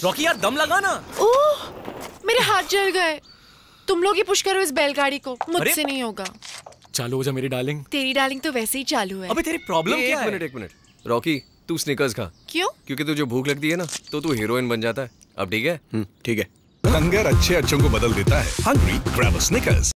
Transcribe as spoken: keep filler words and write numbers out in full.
Rocky यार दम लगा ना। ओह, मेरे हाथ जल गए। तुम लोग ही पुश करो इस बैलगाड़ी को, मुझसे नहीं होगा। चालू हो जा मेरी डार्लिंग। तेरी डार्लिंग तो वैसे ही चालू है। अबे तेरी प्रॉब्लम क्या है? एक मिनट एक मिनट रॉकी, तू स्निकर्स खा। क्यों? क्योंकि तुझे भूख लगती है ना, तो तू हीरोइन बन जाता है। अब ठीक है? ठीक है। हंगर अच्छे अच्छों को बदल देता है। Hungry grab a sneakers.